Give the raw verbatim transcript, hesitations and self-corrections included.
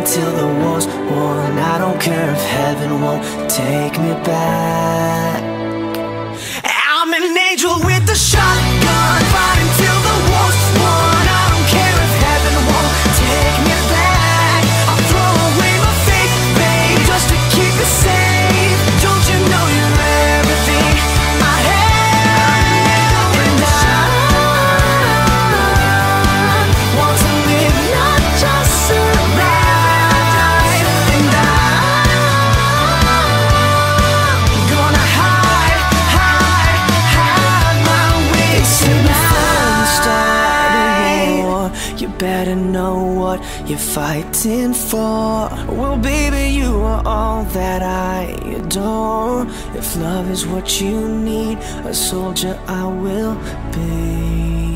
until the war's won. I don't care if heaven won't take me back. I'm an angel with a shotgun, fighting till the war's won. I don't care if heaven won't take me back. I'll throw away my faith, babe, just to keep it safe. Don't you know you're everything I have? And I want to live, not just survive. And I'm gonna hide, hide, hide my way tonight. You better know what you're fighting for. Well, baby, you are all that I adore. If love is what you need, a soldier I will be.